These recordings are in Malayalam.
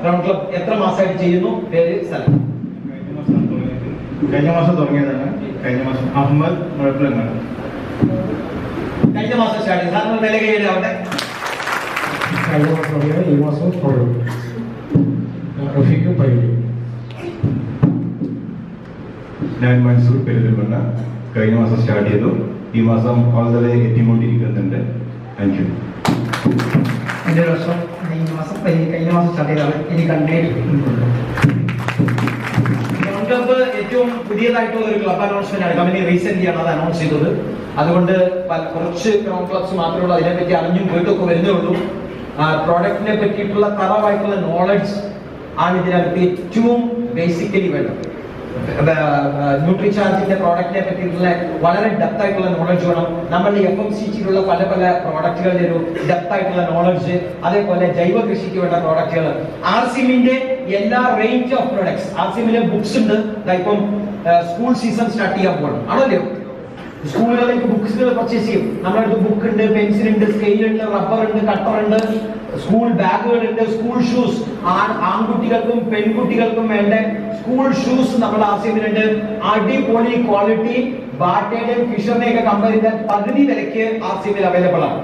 ഗ്രൗണ്ട് ക്ലബ് എത്ര മാസമായിട്ട് ചെയ്യുന്നു? പേര്, സ്ഥലം? കഴിഞ്ഞ മാസം തുടങ്ങിയതാണ്. കഴിഞ്ഞ മാസം അഹമ്മദ് മുഴപ്പിലങ്ങാണ്. കഴിഞ്ഞ മാസം സ്റ്റാർട്ട് ചെയ്തു. സാറിന് വില കയ്യിൽ അവിടെ കഴിഞ്ഞ മാസം തുടങ്ങിയത്, ഈ മാസം തുടങ്ങും. റഫീഖ് പയ്യന്നൂർ. ഞാൻ മൻസൂർ പെരുന്തൽമണ്ണ. കഴിഞ്ഞ മാസം സ്റ്റാർട്ട് ചെയ്തു. ഈ മാസം വളരെ എത്തിക്കൊണ്ടിരിക്കുന്നുണ്ട്. Thank you. എൻ്റെ ഒരു വർഷം കഴിഞ്ഞ മാസം സ്റ്റാർട്ട് ചെയ്താണ്. ഇനി കണ്ടേരി ഗ്രൗണ്ട് ക്ലബ്ബ് ഏറ്റവും പുതിയതായിട്ടുള്ള ഒരു ക്ലബ് അനൗൺസ്മെന്റ് ആണ്. കമ്പനി റീസെന്റ് ആണ് അത് അനൗൺസ് ചെയ്തത്. അതുകൊണ്ട് കുറച്ച് ഗ്രൗണ്ട് ക്ലബ്സ് മാത്രമേ ഉള്ളൂ. അതിനെപ്പറ്റി അറിഞ്ഞും കേട്ടൊക്കെ വരുന്നേ ഉള്ളൂ. പ്രോഡക്റ്റിനെ പറ്റിയിട്ടുള്ള തറവായിട്ടുള്ള നോളജ് ആണ് ഇതിനകത്ത് ഏറ്റവും ബേസിക്കലി വേണ്ടത്. ന്യൂട്രിചാർജിന്റെ പ്രോഡക്റ്റിനെ പറ്റിയിട്ടുള്ള വളരെ ഡെപ്ത് ആയിട്ടുള്ള നോളജ് വേണം. നമ്മളുടെ FMCGയിലുള്ള പല പല പ്രോഡക്റ്റുകളുടെ ഒരു ഡെപ്ത് ആയിട്ടുള്ള നോളജ്, അതേപോലെ ജൈവ കൃഷിക്ക് വേണ്ട പ്രോഡക്റ്റുകൾ, ആർസിഎമ്മിന്റെ എല്ലാ റേഞ്ച് ഓഫ് പ്രോഡക്ട്സ്. ആർസിഎമ്മിലെ ബുക്സ് ഉണ്ട്. ഇപ്പം സ്കൂൾ സീസൺ സ്റ്റാർട്ട് ചെയ്യാൻ പോകണം ആണല്ലോ. സ്കൂളുകളിലേക്ക് ബുക്സുകൾ പർച്ചേസ് ചെയ്യും. നമ്മുടെ അടുത്ത് ബുക്ക് ഉണ്ട്, പെൻസിൽ ഉണ്ട്, സ്കെയിൽ ഉണ്ട്, റബ്ബർ ഉണ്ട്, കട്ടർ ഉണ്ട്, സ്കൂൾ ബാഗുകൾ ഉണ്ട്, സ്കൂൾ ഷൂസ്. ആൺകുട്ടികൾക്കും പെൺകുട്ടികൾക്കും വേണ്ട സ്കൂൾ ഷൂസ് നമ്മുടെ ആർസിഎമ്മിലുണ്ട്. അടിപൊളി ക്വാളിറ്റി. ബാറ്റയുടെയും ഫിഷറിനെയും ഒക്കെ കമ്പയർ ചെയ്താൽ പകുതി വിലയ്ക്ക് ആർസിഎമ്മിൽ അവൈലബിൾ ആണ്.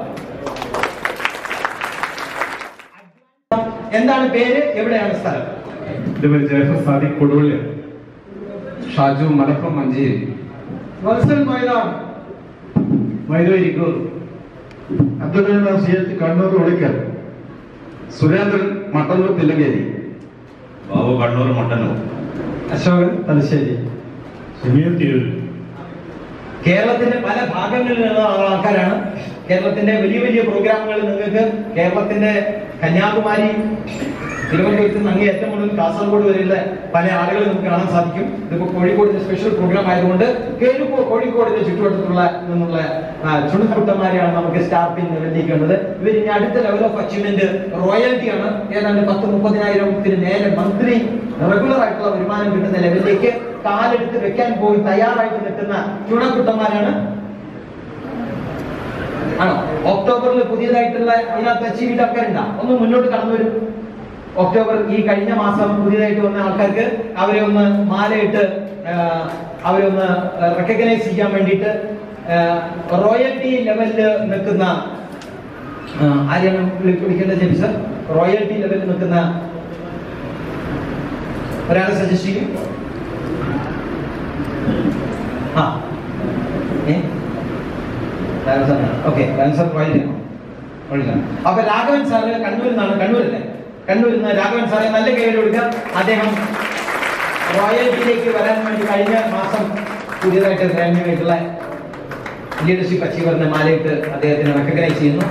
എന്താണ് പേര്, എവിടെയാണ് സ്ഥലം? ജയഫർ സാദിഖ് കൊടുവള്ളി. ഷാജു മലപ്പുറം മഞ്ചേരി. വത്സൽ മൈലാൻ മൈദൂരിക്കൂർ. അബ്ദുൽ റഹീം കണ്ണൂർ വിളിക്കൽ. സുരേന്ദ്രൻ മട്ടന്നൂർ തില്ലങ്കേരി. ബാബു കണ്ണൂർ മട്ടന്നൂർ. അശോകൻ തലശ്ശേരി. സുമീർ തിരൂർ. കേരളത്തിന്റെ പല ഭാഗങ്ങളിൽ നിന്നുള്ള ആൾക്കാരാണ്. കേരളത്തിന്റെ വലിയ വലിയ പ്രോഗ്രാമുകൾ നിങ്ങൾക്ക് കേരളത്തിന്റെ കന്യാകുമാരി, തിരുവനന്തപുരത്ത് നിന്ന് അങ്ങേയറ്റം മുതൽ കാസർഗോഡ് വരെയുള്ള പല ആളുകൾ നമുക്ക് കാണാൻ സാധിക്കും. ഇതിപ്പോ കോഴിക്കോടിന്റെ സ്പെഷ്യൽ പ്രോഗ്രാം ആയതുകൊണ്ട് കോഴിക്കോടിന്റെ ചുറ്റുവട്ടത്തുള്ള നിന്നുള്ള ചുണക്കുട്ടന്മാരെയാണ് നമുക്ക് സ്റ്റാർപ്പിംഗ് ലെവലിലേക്കുന്നത്. ഇവർ ഇനി അടുത്ത ലെവൽ ഓഫ് അച്ചീവ്മെന്റ് റോയൽറ്റി ആണ്. ഏതാണ്ട് 10-30,000 മേലെ മന്ത്ലി റെഗുലർ ആയിട്ടുള്ള വരുമാനം കിട്ടുന്ന ലെവലിലേക്ക് കാലെടുത്ത് വെക്കാൻ പോയി തയ്യാറായിട്ട് നിൽക്കുന്ന ചുണക്കുട്ടന്മാരാണ്. ആണോ? ഒക്ടോബറിൽ പുതിയതായിട്ടുള്ള ഇതിനകത്ത് അച്ചീവ് ചെയ്ത ആൾക്കാരുണ്ടാ? ഒന്ന് മുന്നോട്ട് കടന്നു വരും. ഒക്ടോബർ ഈ കഴിഞ്ഞ മാസം പുതിയതായിട്ട് വന്ന ആൾക്കാർക്ക് അവരെ ഒന്ന് മാലയിട്ട് അവരെ ഒന്ന് റെക്കഗ്നൈസ് ചെയ്യാൻ വേണ്ടിയിട്ട് റോയൽറ്റി ലെവലിൽ നിൽക്കുന്ന ആരെയാണ് വിളിക്കേണ്ടത്? ജെയിംസ്, റോയൽറ്റി ലെവലിൽ നിൽക്കുന്ന ഒരാളെ സജസ്റ്റ് ചെയ്യും. ഓക്കെ, അപ്പൊ രാഘവൻ സാറ് കണ്ണൂരിൽ നിന്നാണ്. കണ്ണൂരല്ലേ? കണ്ണൂരിൽ നിന്ന് രാഘവൻ സാറെ നല്ല കൈയ്യടി കൊടുക്കുക. അദ്ദേഹം റോയൽറ്റിയിലേക്ക് വരാൻ വേണ്ടി കഴിഞ്ഞ മാസം പുതിയതായിട്ട് ഗ്രാൻഡായിട്ടുള്ള ലീഡർഷിപ്പ് അച്ചീവറിനെ മാലയിട്ട് അദ്ദേഹത്തിനെ റെക്കഗ്നൈസ് ചെയ്യുന്നു.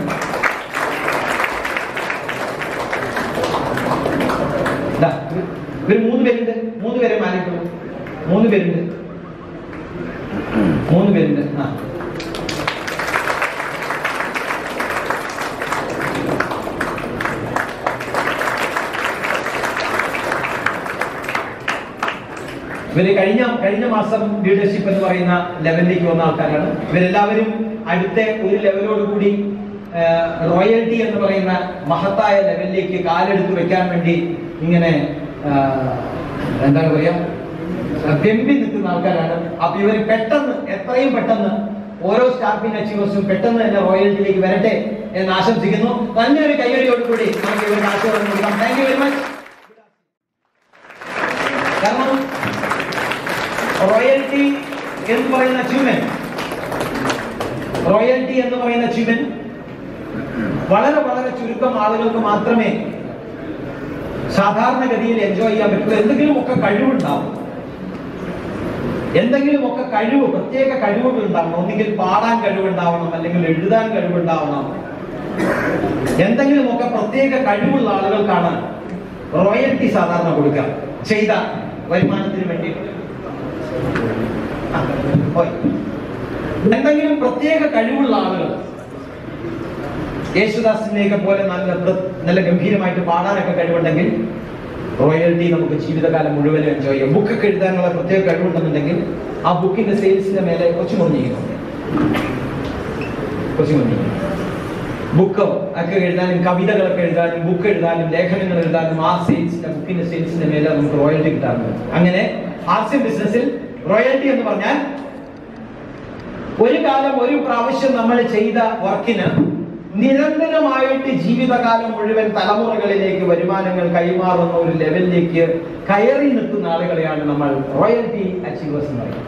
ഇവർ 3 പേരുണ്ട്. 3 പേരെ മാലയിട്ടുള്ളൂ. 3 പേരുണ്ട്. 3 പേരുണ്ട്. ഇവര് കഴിഞ്ഞ മാസം ലീഡർഷിപ്പ് എന്ന് പറയുന്ന ലെവലിലേക്ക് വന്ന ആൾക്കാരാണ്. ഇവരെല്ലാവരും അടുത്ത ഒരു ലെവലോട് കൂടി റോയൽറ്റി എന്ന് പറയുന്ന മഹത്തായ ലെവലിലേക്ക് കാലെടുത്ത് വെക്കാൻ വേണ്ടി ഇങ്ങനെ എന്താണ് പറയാ, വെമ്പി നിൽക്കുന്ന ആൾക്കാരാണ്. അപ്പൊ ഇവര് പെട്ടെന്ന്, എത്രയും പെട്ടെന്ന് ഓരോ സ്റ്റാർപ്പിംഗ് അച്ചീവേഴ്സും പെട്ടെന്ന് തന്നെ റോയൽറ്റിയിലേക്ക് വരട്ടെ എന്ന് ആശംസിക്കുന്നു. നല്ലൊരു കൈയടിയോടുകൂടി നമുക്ക് ഇവർക്ക് ആശീർവാദം കൊടുക്കാം. Thank you very much. കാരണം റോയൽറ്റി എന്ന് പറയുന്ന അച്ചീവ്മെന്റ് വളരെ വളരെ ചുരുക്കം ആളുകൾക്ക് മാത്രമേ സാധാരണഗതിയിൽ എൻജോയ് ചെയ്യാൻ പറ്റുള്ളൂ. എന്തെങ്കിലുമൊക്കെ കഴിവുണ്ടാവും, പ്രത്യേക കഴിവുകൾ ഉണ്ടാവണം. ഒന്നുകിൽ പാടാൻ കഴിവുണ്ടാവണം, അല്ലെങ്കിൽ എഴുതാൻ കഴിവുണ്ടാവണം. എന്തെങ്കിലുമൊക്കെ പ്രത്യേക കഴിവുള്ള ആളുകൾക്കാണ് റോയൽറ്റി സാധാരണ കൊടുക്കുക, ചെയ്ത വരുമാനത്തിന് വേണ്ടി. എന്തെങ്കിലും പ്രത്യേക കഴിവുള്ള ആളുകൾ, യേശുദാസിനെയൊക്കെ പോലെ നല്ല ഗംഭീരമായിട്ട് പാടാനൊക്കെ കഴിവുണ്ടെങ്കിൽ റോയൽറ്റി നമുക്ക് ജീവിതകാലം മുഴുവൻ എൻജോയ് ചെയ്യാം. ബുക്കൊക്കെ എഴുതാനുള്ള പ്രത്യേക കഴിവുണ്ടെന്നുണ്ടെങ്കിൽ ആ ബുക്കിന്റെ സെയിൽസിന്റെ മേലെ കുറച്ച് മുന്നിക്കുന്നു. ബുക്ക് ഒക്കെ എഴുതാനും കവിതകളൊക്കെ എഴുതാനും ബുക്ക് എഴുതാനും ലേഖനങ്ങൾ എഴുതാനും ആ സെയിൽസിന്റെ ബുക്കിന്റെ സെയിൽസിന്റെ മേലെ നമുക്ക് റോയൽറ്റി കിട്ടാറുണ്ട്. അങ്ങനെ ആർട്സ് ബിസിനസ്സിൽ റോയൽറ്റി എന്ന് പറഞ്ഞാൽ ഒരു കാലം ഒരു പ്രാവശ്യം നമ്മൾ ചെയ്ത വർക്കിന് നിരന്തരമായിട്ട് ജീവിതകാലം മുഴുവൻ തലമുറകളിലേക്ക് വരുമാനങ്ങൾ കൈമാറുന്ന ഒരു ലെവലിലേക്ക് കയറി നിൽക്കുന്ന ആളുകളെയാണ് നമ്മൾ റോയൽറ്റി അച്ചീവേഴ്സ് എന്ന് പറയുന്നത്.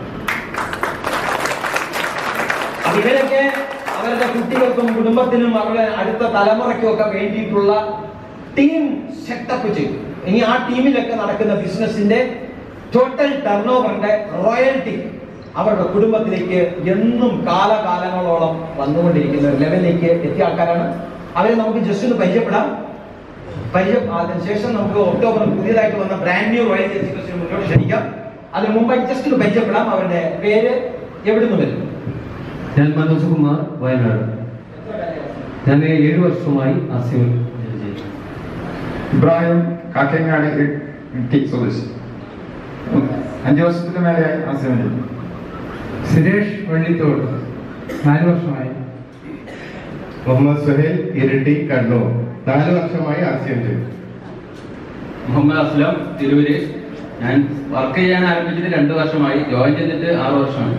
അപ്പൊ ഇവരൊക്കെ അവരുടെ കുട്ടികൾക്കും കുടുംബത്തിനും അവരുടെ അടുത്ത തലമുറയ്ക്കും ഒക്കെ വേണ്ടിയിട്ടുള്ള ടീം സെറ്റപ്പ് ചെയ്യും. ഇനി ആ ടീമിലൊക്കെ നടക്കുന്ന ബിസിനസിന്റെ ടോട്ടൽ ടേൺ ഓവറിന്റെ റോയൽറ്റി അവരുടെ കുടുംബത്തിലേക്ക് എന്നും കാലകാലങ്ങളോളം വന്നുകൊണ്ടിരിക്കുന്ന ഒരു ലെവലിലേക്ക് എത്തിയ ആൾക്കാരാണ്. അവരെ നമുക്ക് ജസ്റ്റ് ഒന്ന് പരിചയപ്പെടാം. അതിനുശേഷം നമുക്ക് ഒക്ടോബറിൽ പുതിയതായിട്ട് വന്ന ബ്രാൻഡ് ന്യൂ റോയൽറ്റി അച്ചീവേഴ്സിന് മുന്നോട്ട് ക്ഷണിക്കാം. അതിന് മുമ്പായി ജസ്റ്റ് ഒന്ന് പരിചയപ്പെടാം. അവരുടെ പേര്, എവിടുന്ന് വരും? ഞാൻ മനോജ് കുമാർ, വയനാട്. ഞാൻ 7 വർഷമായി ആർസിഎം. ഇബ്രാഹിം കാക്കങ്ങാട്, സ്വദേശി. 5 വർഷത്തിന് മേലെ ആർസിഎം. സുരേഷ് വള്ളിത്തോട്, 4 വർഷമായി. മുഹമ്മദ് സുഹേൽ, ഇരിട്ടി, കണ്ണൂർ, 4 വർഷമായി ആർസിഎം ചെയ്തു. മുഹമ്മദ് അസ്ലം, തിരുവൂര്. ഞാൻ വർക്ക് ചെയ്യാൻ ആരംഭിച്ചിട്ട് 2 വർഷമായി. ജോയിൻ ചെയ്തിട്ട് 6 വർഷമായി.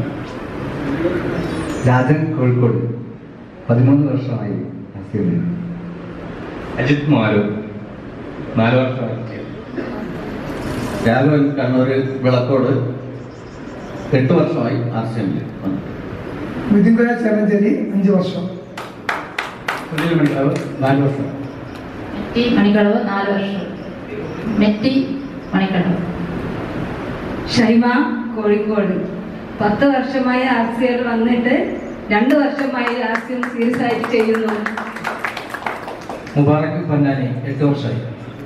രാജൻ, കോഴിക്കോട്, 13 വർഷമായി ആർസിഎം. അജിത് മാലൂർ, 4 വർഷമായി. രാഘവൻ, കണ്ണൂർ, വിളക്കോട്, 8 വർഷമായി ആർസിഎം. മിഥുൻകുര ചേർന്നഞ്ചേരി, 5 വർഷം. സുനിൽ മണിക്കാവ്, 4 വർഷം. മെറ്റി മണിക്കളവ്, 4 വർഷം. മെറ്റി മണിക്കളവ്. ഷൈമ, കോഴിക്കോട്, 10 വർഷമായി ആർസിഎൽ വന്നിട്ട് 2 വർഷമായി ആർസിഎം സീരിയസ് ആയിട്ട് ചെയ്യുന്നു. മുബാറക് പൊന്നാനി, 8 വർഷമായി.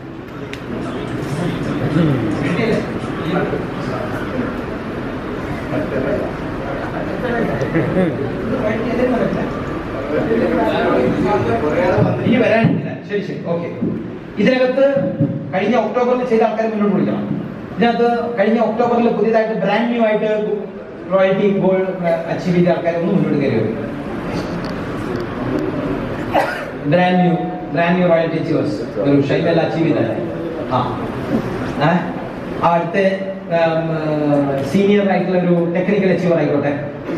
ഇനി വരാനില്ല. ശരി ശരി, ഓക്കെ. ഇതിനകത്ത് കഴിഞ്ഞ ഒക്ടോബറിൽ ചെയ്ത ആൾക്കാരെ മുന്നോട്ട് വിളിക്കണം. ഇതിനകത്ത് കഴിഞ്ഞ ഒക്ടോബറിൽ പുതിയതായിട്ട് ബ്രാൻഡ് ന്യൂ ആയിട്ട് റോയൽറ്റി ഗോൾ അച്ചീവ് ചെയ്ത ആൾക്കാരെ ഒന്ന് മുന്നോട്ട് കയറി വരും. ബ്രാൻഡ് ന്യൂ റോയൽറ്റി അച്ചീവേഴ്സ് ഒരു ഷൈമെല്ലാം അച്ചീവ് ചെയ്ത അടുത്ത സീനിയർ ആയിട്ടുള്ള ഒരു ടെക്നിക്കൽ അച്ചീവർ ആയിക്കോട്ടെ,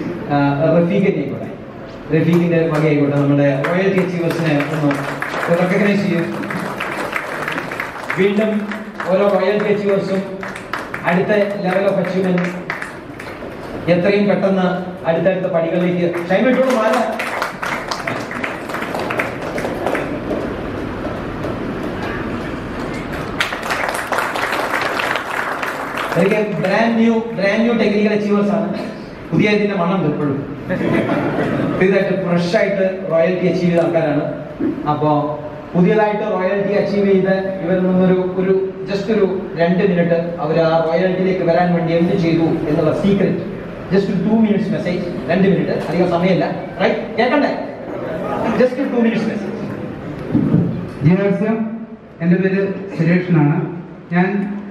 റഫീഖിന്റെ വകയായിക്കോട്ടെ, നമ്മുടെ റോയൽറ്റി അച്ചീവേഴ്സിനെ ഒന്ന് റെക്കഗ്നൈസ് ചെയ്യും. വീണ്ടും ഓരോ റോയൽറ്റി അച്ചീവേഴ്സും അടുത്ത ലെവൽ ഓഫ് അച്ചീവ്മെന്റ് എത്രയും പെട്ടെന്ന് അടുത്തടുത്ത പടികളിലേക്ക് ഷൈമിട്ടോട് മാറാം. ബ്രാൻഡ് ന്യൂ ടെക്നിക്കൽ അച്ചീവേഴ്സ് ആണ്. പുതിയ ഇതിന്റെ മണം ഇപ്പോഴും പുതിയതായിട്ട് ഫ്രഷ് ആയിട്ട് റോയൽറ്റി അച്ചീവ് ചെയ്ത ആൾക്കാരാണ്. അപ്പോ പുതിയതായിട്ട് റോയൽറ്റി അച്ചീവ് ചെയ്ത് ഇവരിൽ നിന്നൊരു ജസ്റ്റ് ഒരു 2 മിനിറ്റ് അവർ ആ റോയൽറ്റിയിലേക്ക് വരാൻ വേണ്ടി എന്ത് ചെയ്തു എന്നുള്ള secret just 2 minutes message. 2 minute, അധികം സമയമില്ല. റൈറ്റ്, കേൾക്കണ്ടേ? Just 2 minutes message. ജിയാസ്യം, എൻ്റെ പേര് സുരേഷ് എന്നാണ്. ഞാൻ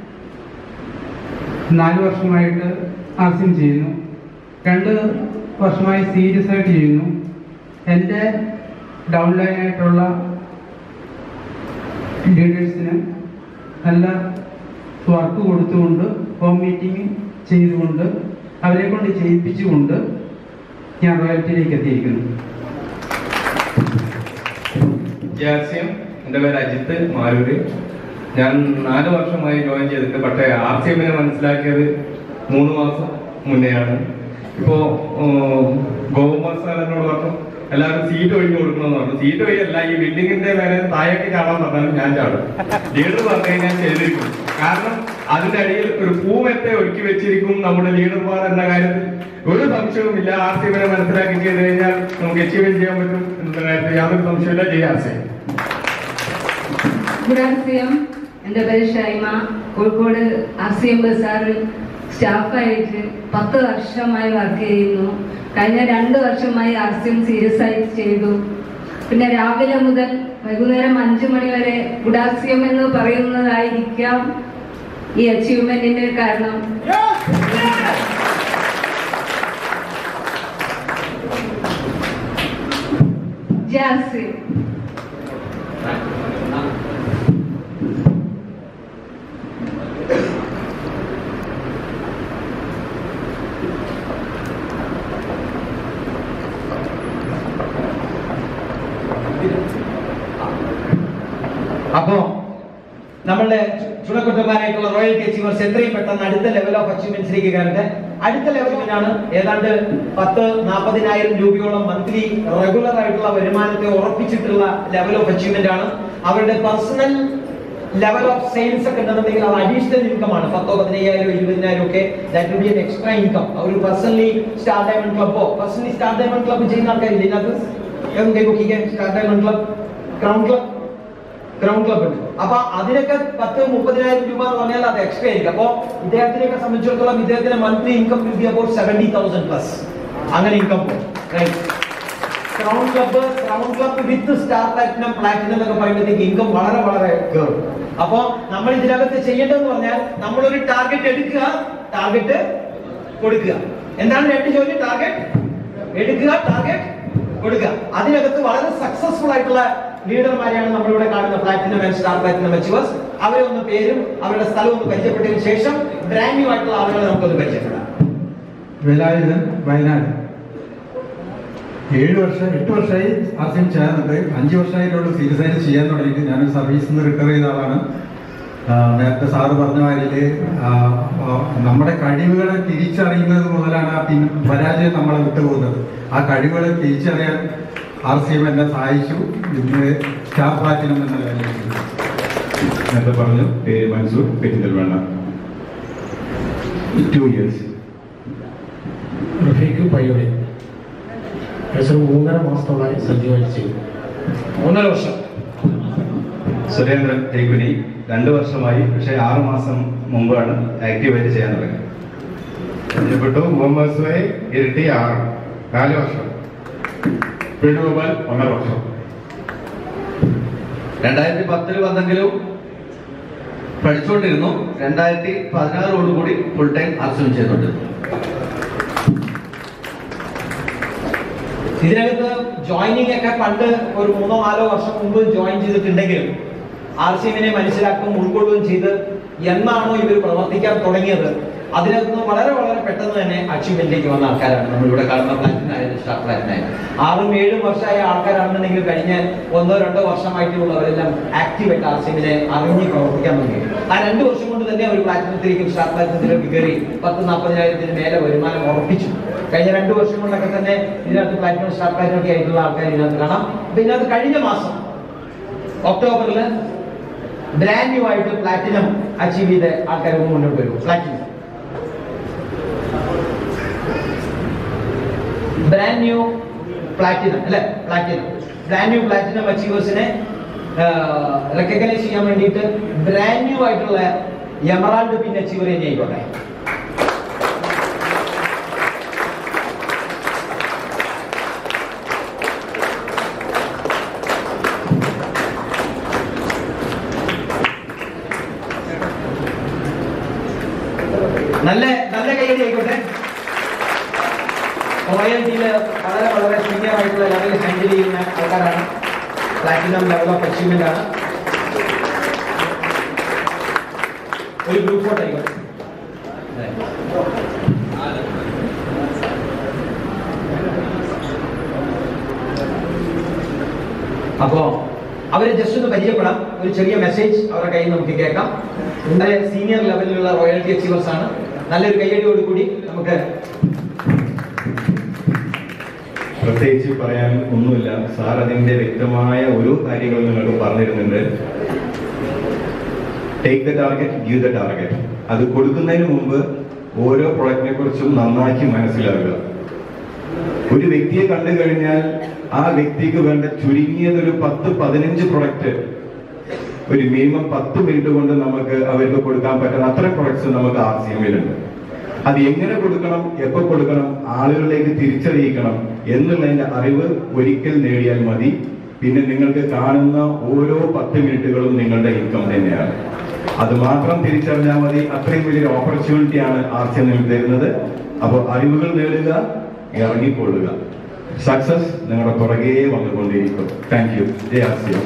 4 വർഷമായിട്ട് ആർസിഎം ചെയ്യുന്നു. 2 വർഷമായി സീരിയസ് ആയിട്ട് ചെയ്യുന്നു. എൻ്റെ ഡൗൺലൈനായിട്ടുള്ള ലീഡേഴ്സിന് നല്ല വർക്ക് കൊടുത്തുകൊണ്ട് ഹോം മീറ്റിംഗ് ചെയ്തുകൊണ്ട് അവരെ കൊണ്ട് ചെയ്യിപ്പിച്ചുകൊണ്ട് ഞാൻ റോയൽറ്റിയിലേക്ക് എത്തിയിരിക്കുന്നു. എൻ്റെ പേര് അജിത്ത്, മാലൂര്. ഞാൻ 4 വർഷമായി ജോയിൻ ചെയ്തിട്ട്, പക്ഷേ ആർസിഎമ്മിനെ മനസ്സിലാക്കിയത് 3 മാസം മുന്നെയാണ്. ഇപ്പോ ഗോകുമാർ സാർ എന്നോട് പറഞ്ഞു എല്ലാവരും സീറ്റ് ഒഴിഞ്ഞു കൊടുക്കണമെന്ന് പറഞ്ഞു. സീറ്റ് ഒഴിയല്ല, ഈ ബിൽഡിങ്ങിന്റെ മേലെ താഴേക്ക് ചാടാൻ പറഞ്ഞാലും ഞാൻ ചാടും. ലീഡർ പറഞ്ഞു ഞാൻ ചെയ്തിരിക്കും. കാരണം അതിന്റെ അടിയിൽ ഒരു പൂമെത്തെ ഒരുക്കി വെച്ചിരിക്കും നമ്മുടെ ലീഡർമാർ എന്ന കാര്യത്തിൽ ഒരു സംശയവുമില്ല. ആർസിഎമ്മിനെ മനസ്സിലാക്കി ചെയ്ത് കഴിഞ്ഞാൽ നമുക്ക് അച്ചീവ്മെന്റ് ചെയ്യാൻ പറ്റും എന്ന കാര്യത്തിൽ യാതൊരു സംശയമില്ല. ചെയ്യാർസിഎം. Good RCM. എൻ്റെ പേര് ഷൈമ, കോഴിക്കോട് ആർസിഎം ബസാറിൽ സ്റ്റാഫായിട്ട് 10 വർഷമായി വർക്ക് ചെയ്യുന്നു. കഴിഞ്ഞ 2 വർഷമായി ആർസിഎം സീരിയസ് ആയിട്ട് ചെയ്തു. പിന്നെ രാവിലെ മുതൽ വൈകുന്നേരം 5 മണി വരെ ഗുഡ് ആർസിഎം എന്ന് പറയുന്നതായിരിക്കാം ഈ അച്ചീവ്മെന്റിന്റെ കാരണം. ജാസിം. അപ്പോ നമ്മളുടെ ചുണക്കുട്ടന്മാരായിട്ടുള്ള റോയൽറ്റി അച്ചീവേഴ്സ് എത്രയും പെട്ടെന്ന് അടുത്ത ലെവൽ ഓഫ് അച്ചീവ്മെന്റ്സിലേക്ക് കയറട്ടെ. അടുത്ത ലെവലിലാണ് ഏതാണ്ട് 40,000 രൂപയോളം മന്ത്ലി റെഗുലർ ആയിട്ടുള്ള വരുമാനത്തെ ഉറപ്പിച്ചിട്ടുള്ള ലെവൽ ഓഫ് അച്ചീവ്മെന്റ് ആണ്. അവരുടെ പേഴ്സണൽ ലെവൽ ഓഫ് സെയിൽസ് ഒക്കെ ഉണ്ടെന്നുണ്ടെങ്കിൽ അത് അഡീഷണൽ ഇൻകം ആണ്. 10,000, 15,000, 20,000 ഒക്കെ that will be an extra income. ഒരു പേഴ്സണലി സ്റ്റാർ ഡയമണ്ട് ക്ലബോ പേഴ്സണലി സ്റ്റാർ ഡയമണ്ട് ക്ലബ് ചെയ്യുന്ന ആൾക്കാരില്ല ഇതിനകത്ത്? Star diamond club, crown club ഉണ്ട്. അപ്പൊ അതിനൊക്കെ 10,000-30,000 രൂപ എന്ന് പറഞ്ഞാൽ അത് എക്സ്ട്രാ ആയിരിക്കും. അപ്പൊ ഇദ്ദേഹത്തിനെയൊക്കെ സംബന്ധിച്ചിടത്തോളം ഇദ്ദേഹത്തിന്റെ monthly income will be about 70,000 plus അങ്ങനെ ഇൻകം പോകും. Crown club with star platinum എന്നൊക്കെ പറയുമ്പോഴത്തേക്ക് ഇൻകം വളരെ വളരെ കയറും. അപ്പൊ നമ്മൾ ഇതിനകത്ത് ചെയ്യേണ്ടതെന്ന് പറഞ്ഞാൽ നമ്മളൊരു ടാർഗറ്റ് എടുക്കുക, ടാർഗറ്റ് കൊടുക്കുക. എന്താണ് രണ്ട് ജോലി? ടാർഗറ്റ് എടുക്കുക, ടാർഗറ്റ് കൊടുക്കുക. അതിനകത്ത് വളരെ സക്സസ്ഫുൾ ആയിട്ടുള്ള ലീഡർമാരെയാണ് നമ്മളിവിടെ കാണുന്ന platinum and star platinum achievers. അവരെ ഒന്ന് പേരും അവരുടെ സ്ഥലവും ഒന്ന് പരിചയപ്പെട്ടതിന് ശേഷം ബ്രാൻഡ് ന്യൂ ആയിട്ടുള്ള ആളുകളെ നമുക്കൊന്ന് പരിചയപ്പെടാം. വേലായുധൻ, വയനാട്. 8 വർഷമായി ആദ്യം ചെയ്യാറുണ്ട്. 5 വർഷമായിട്ടുള്ള സീരിയസ് ആയിട്ട് ചെയ്യാൻ തുടങ്ങിയിട്ട് ഞാനൊരു സർവീസിൽ നിന്ന് റിട്ടയർ ചെയ്ത ആളാണ്. നേരത്തെ സാറ് പറഞ്ഞ മാതിരി നമ്മുടെ കഴിവുകളെ തിരിച്ചറിയുന്നത് മുതലാണ് ആ പരാജയം നമ്മളെ വിട്ടുപോകുന്നത്. ആ കഴിവുകളെ തിരിച്ചറിയാൻ RCM എന്നെ സഹായിച്ചു. ഇന്ന് സ്റ്റാർ പ്ലാറ്റിനം എന്ന ലെവലിലേക്ക്. നേരത്തെ പറഞ്ഞു പേര് മൻസൂർ, പെരിന്തൽമണ്ണ. 2 years. റഫീഖ് പയ്യോളി. ഏകദേശം 3.5 മാസത്തോളമായി സജീവമായി ചെയ്തു. 3.5 വർഷം. സുരേന്ദ്രൻ തേക്കുനി 2 വർഷമായി, പക്ഷേ 6 മാസം മുമ്പാണ് ആക്റ്റീവായിട്ട് ചെയ്യാൻ തുടങ്ങിയത്. പരിചയപ്പെട്ടു. മുഹമ്മദ് സുഹൈ, ഇരട്ടി 4 വർഷം. വേണുഗോപാൽ 1.5 വർഷം. 2010 വന്നെങ്കിലും പഠിച്ചുകൊണ്ടിരുന്നു. 2016 ഫുൾ ടൈം RCM ചെയ്തുകൊണ്ടിരുന്നു. ഇതിനകത്ത് ജോയിനിങ് ഒക്കെ പണ്ട് ഒരു 3-4 വർഷം മുമ്പ് ജോയിൻ ചെയ്തിട്ടുണ്ടെങ്കിലും RCMനെ മനസ്സിലാക്കുകയും ഉൾക്കൊള്ളുകയും ചെയ്ത് എന്നാണോ ഇവർ പ്രവർത്തിക്കാൻ തുടങ്ങിയത് അതിനകത്ത് വളരെ വളരെ പെട്ടെന്ന് തന്നെ അച്ചീവ്മെന്റിലേക്ക് വന്ന ആൾക്കാരാണ് നമ്മളിവിടെ കാണുന്ന പ്ലാറ്റിനായാലും സ്റ്റാർ പ്ലാറ്റിനായാലും. 6-7 വർഷമായ ആൾക്കാരാണെന്നുണ്ടെങ്കിൽ കഴിഞ്ഞ 1-2 വർഷമായിട്ടുള്ളവരെല്ലാം ആക്റ്റീവായിട്ട് RCMനെ അറിഞ്ഞ് പ്രവർത്തിക്കാൻ തുടങ്ങി. ആ 2 വർഷം കൊണ്ട് തന്നെ അവർ പ്ലാറ്റിനത്തിലേക്കും സ്റ്റാർ പ്ലാറ്റിനത്തിലേക്കും കയറി 10,000-40,000 മേലെ വരുമാനം ഉറപ്പിച്ചു. കഴിഞ്ഞ 2 വർഷം കൊണ്ടൊക്കെ തന്നെ ഇതിനകത്ത് പ്ലാറ്റിനം സ്റ്റാർ പ്ലാറ്റിനം ഒക്കെ ആയിട്ടുള്ള ആൾക്കാർ ഇതിനകത്ത് കാണാം. അപ്പൊ ഇതിനകത്ത് കഴിഞ്ഞ മാസം ഒക്ടോബറിൽ ബ്രാൻഡ് ന്യൂ ആയിട്ട് പ്ലാറ്റിനം അച്ചീവ് ചെയ്ത ആൾക്കാർ മുന്നോട്ട് വരും. പ്ലാറ്റിനം ബ്രാൻഡ് ന്യൂ പ്ലാറ്റിനം അല്ലെ, ബ്രാൻഡ് ന്യൂ പ്ലാറ്റിനം അച്ചീവേഴ്സിനെ റെക്കഗ്നൈസ് ചെയ്യാൻ വേണ്ടിയിട്ട് ബ്രാൻഡ് ന്യൂ ആയിട്ടുള്ള എമറാൾഡ് പിൻ അച്ചീവർ തന്നെ ആയിക്കോട്ടെ. നല്ല കൈയടി ആയിക്കോട്ടെ. റോയൽറ്റിയിൽ വളരെ വളരെ സീനിയർ ആയിട്ടുള്ള ലെവൽ ഹാൻഡിൽ ചെയ്യുന്ന ആൾക്കാരാണ്. പ്ലാറ്റിനം ലെവൽ ഓഫ് അച്ചീവ്മെന്റ് ആണ്. ഒരു ഗ്രൂപ്പ് ഫോട്ടോ ആയിക്കോട്ടെ. അപ്പോ അവരെ ജസ്റ്റ് ഒന്ന് പരിചയപ്പെടാം. ഒരു ചെറിയ മെസ്സേജ് അവരുടെ കയ്യിൽ നമുക്ക് കേൾക്കാം. വളരെ സീനിയർ ലെവലിലുള്ള റോയൽറ്റി അച്ചീവേഴ്സ് ആണ്. നല്ലൊരു കയ്യടിയോട് കൂടി നമുക്ക്. പ്രത്യേകിച്ച് പറയാൻ ഒന്നുമില്ല. സാർ അതിന്റെ വ്യക്തമായ ഓരോ കാര്യങ്ങളും നിങ്ങൾക്ക് പറഞ്ഞിരുന്നുണ്ട്. Take the target, give the target. അത് കൊടുക്കുന്നതിന് മുമ്പ് ഓരോ പ്രൊഡക്റ്റിനെ കുറിച്ചും നന്നാക്കി മനസ്സിലാക്കുക. ഒരു വ്യക്തിയെ കണ്ടു കഴിഞ്ഞാൽ ആ വ്യക്തിക്ക് വേണ്ട ചുരുങ്ങിയതൊരു 10-15 പ്രൊഡക്റ്റ് ഒരു മിനിമം 10 മിനിറ്റ് കൊണ്ട് നമുക്ക് അവർക്ക് കൊടുക്കാൻ പറ്റുന്ന അത്രയും പ്രൊഡക്ട്സ് നമുക്ക് RCMലുണ്ട്. അത് എങ്ങനെ കൊടുക്കണം, എപ്പോൾ കൊടുക്കണം, ആളുകളിലേക്ക് തിരിച്ചറിയിക്കണം എന്നുള്ളതിന്റെ അറിവ് ഒരിക്കൽ നേടിയാൽ മതി. പിന്നെ നിങ്ങൾക്ക് കാണുന്ന ഓരോ 10 മിനിറ്റുകളും നിങ്ങളുടെ ഇൻകം തന്നെയാണ്. അത് മാത്രം തിരിച്ചറിഞ്ഞാൽ മതി. അത്രയും വലിയൊരു ഓപ്പർച്യൂണിറ്റിയാണ് RCM തരുന്നത്. അപ്പോൾ അറിവുകൾ നേടുക, ഇറങ്ങിക്കൊള്ളുക. സക്സസ് നിങ്ങളുടെ പുറകെ വന്നുകൊണ്ടിരിക്കും. Thank you. ജയാസ്യം.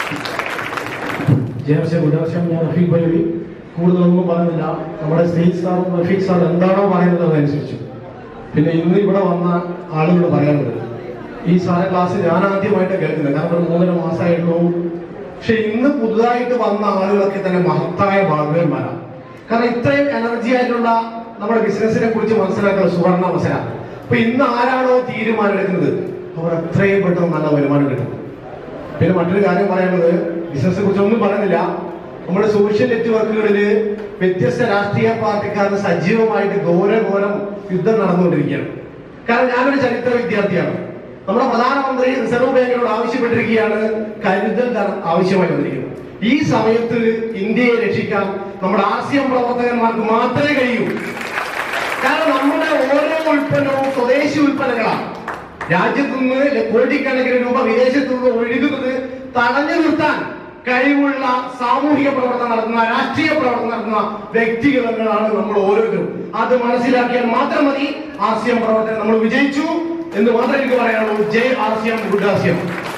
ജയാസ്യം ഞാൻ റഫീഖ് ബൈവി. കൂടുതലൊന്നും പറയുന്നില്ല. നമ്മുടെ സ്റ്റേജ് സാറും റഫീഖ് സാർ എന്താണോ പറയുന്നത് അതനുസരിച്ചു. പിന്നെ ഇന്ന് ഇവിടെ വന്ന ആളുകൾ പറയാനുള്ളത്, ഈ സാറെ ക്ലാസ് ഞാൻ ആദ്യമായിട്ട് കേൾക്കുന്നത്, കാരണം ഒരു 3.5 മാസമായിട്ടുള്ളൂ. പക്ഷെ ഇന്ന് പുതുതായിട്ട് വന്ന ആളുകളൊക്കെ തന്നെ മഹത്തായ ഭാഗ്യവാന്മാരാണ്. കാരണം ഇത്രയും എനർജി ആയിട്ടുള്ള നമ്മുടെ ബിസിനസിനെ കുറിച്ച് മനസ്സിലാക്കുന്ന സുവർണ അവസരം. അപ്പൊ ഇന്ന് ആരാണോ തീരുമാനം എടുക്കുന്നത് അവർ എത്രയും പെട്ടെന്ന് നല്ല വരുമാനം കിട്ടും. പിന്നെ മറ്റൊരു കാര്യം പറയാനുള്ളത്, ബിസിനസിനെ കുറിച്ച് ഒന്നും പറയുന്നില്ല. നമ്മുടെ സോഷ്യൽ നെറ്റ്വർക്കുകളിൽ വ്യത്യസ്ത രാഷ്ട്രീയ പാർട്ടിക്കാർക്ക് സജീവമായിട്ട് ഘോരം യുദ്ധം നടന്നുകൊണ്ടിരിക്കുകയാണ്. കാരണം ഞാനൊരു ചരിത്ര വിദ്യാർത്ഥിയാണ്. നമ്മുടെ പ്രധാനമന്ത്രി റിസർവ് ബാങ്കിനോട് ആവശ്യപ്പെട്ടിരിക്കുകയാണ് കരുതൽ ധനം ആവശ്യമായി വന്നിരിക്കുന്നത്. ഈ സമയത്ത് ഇന്ത്യയെ രക്ഷിക്കാൻ നമ്മുടെ ആർസിഎം പ്രവർത്തകന്മാർക്ക് മാത്രമേ കഴിയൂ. കാരണം നമ്മുടെ ഓരോ ഉൽപ്പന്നവും സ്വദേശി ഉൽപ്പന്നങ്ങളാണ്. രാജ്യത്തു നിന്ന് കോടിക്കണക്കിന് രൂപ വിദേശത്തു നിന്ന് ഒഴുകുന്നത് തടഞ്ഞു നിർത്താൻ കഴിവുള്ള സാമൂഹിക പ്രവർത്തനം നടത്തുന്ന, രാഷ്ട്രീയ പ്രവർത്തനം നടത്തുന്ന വ്യക്തികളാണ് നമ്മൾ ഓരോരുത്തരും. അത് മനസ്സിലാക്കിയാൽ മാത്രം മതി ആർസിഎം പ്രവർത്തനം നമ്മൾ വിജയിച്ചു എന്ന് മാത്രമേ എനിക്ക് പറയാനുള്ളൂ. ജയ് RCM, good RCM.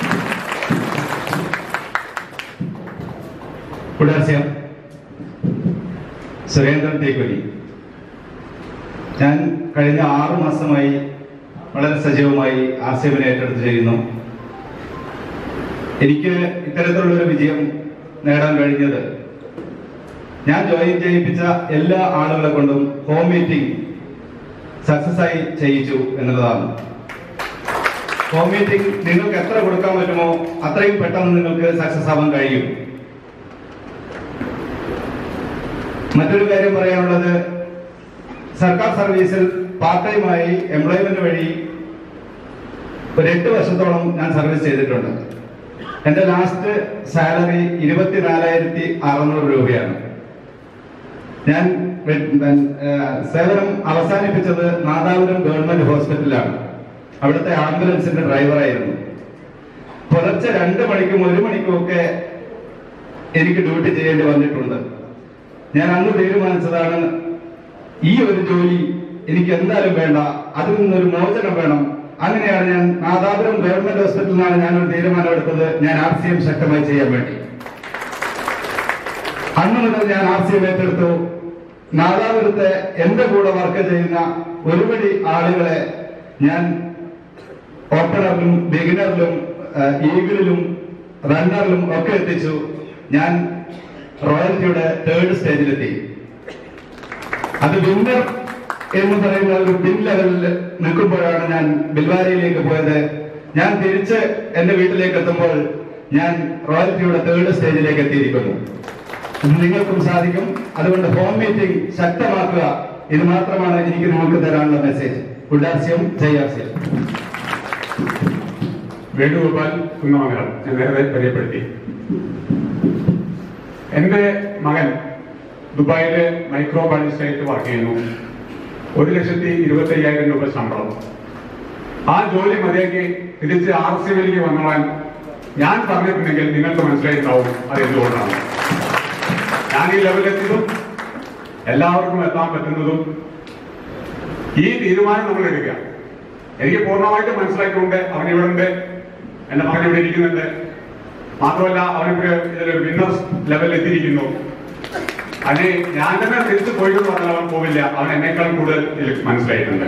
Good RCM. Surendran Thekkudi. ഞാൻ കഴിഞ്ഞ 6 മാസമായി വളരെ സജീവമായി ആർസിഎമ്മിനെ ഏറ്റെടുത്ത് ചെയ്യുന്നു. എനിക്ക് ഇത്തരത്തിലുള്ളൊരു വിജയം നേടാൻ കഴിഞ്ഞത് ഞാൻ ജോയിൻ ചെയ്യിപ്പിച്ച എല്ലാ ആളുകളെ കൊണ്ടും ഹോം മീറ്റിംഗ് സക്സസ് ആയി ചെയ്യിച്ചു എന്നുള്ളതാണ്. ഹോം മീറ്റിംഗ് നിങ്ങൾക്ക് എത്ര കൊടുക്കാൻ പറ്റുമോ അത്രയും പെട്ടെന്ന് നിങ്ങൾക്ക് സക്സസ് ആവാൻ കഴിയും. മറ്റൊരു കാര്യം പറയാനുള്ളത്, സർക്കാർ സർവീസിൽ പാർട്ട് ടൈമായി എംപ്ലോയ്മെന്റ് വഴി ഒരു 8 വർഷത്തോളം ഞാൻ സർവീസ് ചെയ്തിട്ടുണ്ട്. എന്റെ ലാസ്റ്റ് സാലറി 24,600 രൂപയാണ്. ഞാൻ സേവനം അവസാനിപ്പിച്ചത് നാദാപുരം ഗവൺമെന്റ് ഹോസ്പിറ്റലിലാണ്. അവിടുത്തെ ആംബുലൻസിന്റെ ഡ്രൈവറായിരുന്നു. പുലർച്ചെ 2 മണിക്കും 1 മണിക്കും ഒക്കെ എനിക്ക് ഡ്യൂട്ടി ചെയ്യേണ്ടി വന്നിട്ടുണ്ട്. ഞാൻ അന്ന് തീരുമാനിച്ചതാണ്, ഈ ഒരു ജോലി എനിക്ക് എന്തായാലും വേണ്ട, അതിൽ നിന്നൊരു മോചനം വേണം. അങ്ങനെയാണ് ഞാൻ നാദാപുരം ഗവൺമെന്റ് ഹോസ്പിറ്റലിൽ നിന്നാണ് ഞാനൊരു തീരുമാനമെടുത്തത്, ഞാൻ ആർസിഎം ശക്തമായി ചെയ്യാൻ വേണ്ടി. അന്ന് മുതൽ ഞാൻ ആർസിഎം ഏറ്റെടുത്തു. നാദാപുരത്തെ എന്റെ കൂടെ വർക്ക് ചെയ്യുന്ന ഒരുപടി ആളുകളെ ഞാൻ ഓപ്പണറിലും ബിഗിനറിലും ഈഗിളിലും റണ്ണറിലും ഒക്കെ എത്തിച്ചു. ഞാൻ റോയൽറ്റിയുടെ 3rd സ്റ്റേജിലെത്തി. അത് വിന്നർ എന്ന് പറയുന്ന ഒരു പിൻ ലെവലിൽ നിൽക്കുമ്പോഴാണ് ഞാൻ ബിൽവാരയിലേക്ക് പോയത്. ഞാൻ തിരിച്ച് എന്റെ വീട്ടിലേക്ക് എത്തുമ്പോൾ ഞാൻ റോയൽറ്റിയുടെ 3rd സ്റ്റേജിലേക്ക് എത്തിയിരിക്കുന്നു. നിങ്ങൾക്കും സാധിക്കും. അതുകൊണ്ട് ഹോം മീറ്റിംഗ് ശക്തമാക്കുക. ഇത് മാത്രമാണ് എനിക്ക് നിങ്ങൾക്ക് തരാനുള്ള മെസ്സേജ്. ഗുഡ് ആർസിഎം, ജയ് ആർസിഎം. വേണുഗോപാൽ കുന്നമംഗലം. ഞാൻ നേരത്തെ പരിചയപ്പെടുത്തി. എന്റെ മകൻ ദുബായിലെ മൈക്രോബയോളജിസ്റ്റായിട്ട് വർക്ക് ചെയ്യുന്നു. 1,25,000 രൂപ ശമ്പളം. ആ ജോലി മതിയാക്കി തിരിച്ച് ആർസിഎമ്മിലേക്ക് വന്നോളാൻ ഞാൻ പറഞ്ഞിട്ടുണ്ടെങ്കിൽ നിങ്ങൾക്ക് മനസ്സിലായിട്ടുണ്ടാവും അത് എന്തുകൊണ്ടാണ്. ഞാൻ ഈ ലെവലെത്തിയതും എല്ലാവർക്കും എത്താൻ പറ്റുന്നതും ഈ തീരുമാനം നമ്മൾ എടുക്കുക. എനിക്ക് പൂർണ്ണമായിട്ട് മനസ്സിലാക്കിക്കൊണ്ട് അവൻ ഇവിടെ ഉണ്ട്, എന്റെ മകൻ ഇവിടെ ഇരിക്കുന്നുണ്ട്. മാത്രമല്ല അവനിപ്പോ ഇതിലൊരു വിന്നേഴ്സ് ലെവലിൽ എത്തിയിരിക്കുന്നു. അതിന് ഞാൻ തന്നെ തിരിച്ചു പോയിക്കൊണ്ട് പറഞ്ഞാൽ അവൻ പോവില്ല. അവൻ എന്നെക്കാളും കൂടുതൽ ഇതിൽ മനസ്സിലായിട്ടുണ്ട്.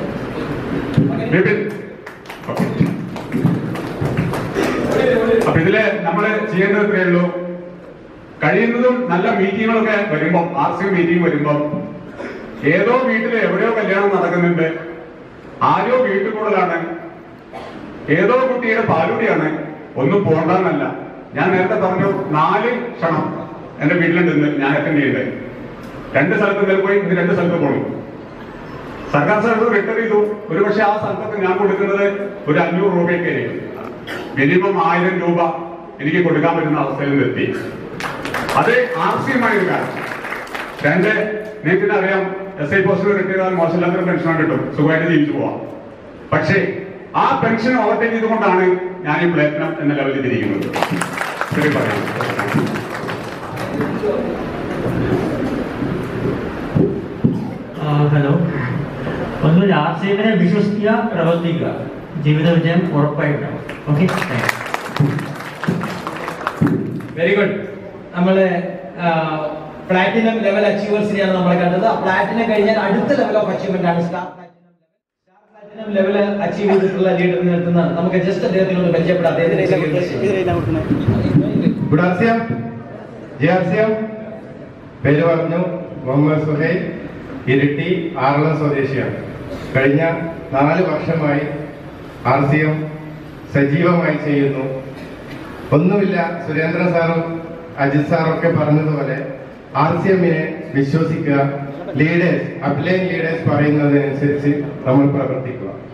അപ്പൊ ഇതില് നമ്മള് ചെയ്യേണ്ടത് ഇത്രയേ ഉള്ളൂ. കഴിയുന്നതും നല്ല മീറ്റിങ്ങുകളൊക്കെ വരുമ്പം, ആർസിഎം മീറ്റിംഗ് വരുമ്പം, ഏതോ വീട്ടില് എവിടെയോ കല്യാണം നടക്കുന്നുണ്ട്, ആരോ വീട്ടിൽ കൂടുതലാണ്, ഏതോ കുട്ടിയുടെ പാലുടിയാണ്, ഒന്നും പോണ്ടെന്നല്ല. ഞാൻ നേരത്തെ പറഞ്ഞു 4 ക്ഷണം എന്റെ വീട്ടിലുണ്ടെന്ന് ഞാൻ അറ്റൻഡ് ചെയ്യണ്ടേ. 2 സ്ഥലത്ത് പോയി, ഇത് 2 സ്ഥലത്ത് പോകണം. സർക്കാർ സ്ഥലത്ത് റിട്ടയർ ചെയ്തു. ഒരുപക്ഷെ ആ സ്ഥലത്തൊക്കെ ഞാൻ കൊടുക്കുന്നത് ഒരു 500 രൂപയൊക്കെ ആയിരിക്കും. മിനിമം 1000 രൂപ എനിക്ക് കൊടുക്കാൻ പറ്റുന്ന അവസ്ഥയിൽ എത്തി. അത് ആർസിഎമായ ഒരു കാര്യം. 2, നിങ്ങൾക്ക് അറിയാം, SI പോസ്റ്റിൽ റിട്ടയർ ചെയ്താൽ മോശമില്ലാത്തൊരു പെൻഷൻ കിട്ടും, സുഖമായിട്ട് ജീവിച്ചു പോവാം. പക്ഷേ ആ പെൻഷൻ ഓവർടേക്ക് ചെയ്തുകൊണ്ടാണ് ഞാൻ ഈ പ്ലാറ്റിനം എന്ന ലെവലിൽ തിരിക്കുന്നത്. ശരി പറയാം. ഹലോ. ഒന്നുമില്ല, ആർസിഎമ്മിനെ വിശ്വസിക്കുക, പ്രവർത്തിക്കുക. ജീവിത വിജയം ഉറപ്പായിട്ടുണ്ടാവും. Okay, very good. നമ്മള് പ്ലാറ്റിനം ലെവൽ അച്ചീവേഴ്സിനെയാണ് നമ്മൾ കണ്ടത്. പ്ലാറ്റിനം കഴിഞ്ഞാൽ അടുത്ത ലെവൽ ഓഫ് അച്ചീവ്മെന്റ് ആണ് സ്റ്റാർ പ്ലാറ്റിനം ലെവൽ അച്ചീവ് ചെയ്തിട്ടുള്ള ലീഡറിനെ നിർത്തുന്ന നമുക്ക് ജസ്റ്റ് അദ്ദേഹത്തിനൊന്ന് പരിചയപ്പെടാം. പേര് പറഞ്ഞു മുഹമ്മദ് സുഹൈൽ, ഇരിട്ടി ആറളം സ്വദേശിയാണ്. കഴിഞ്ഞ 4 വർഷമായി RCM സജീവമായി ചെയ്യുന്നു. ഒന്നുമില്ല, സുരേന്ദ്രൻ സാറും അജിത് സാറും ഒക്കെ പറഞ്ഞതുപോലെ RCMനെ വിശ്വസിക്കുക, ലീഡേഴ്സ് അപ്ലൈൻ ലീഡേഴ്സ് പറയുന്നതിനനുസരിച്ച് നമ്മൾ പ്രവർത്തിക്കുക.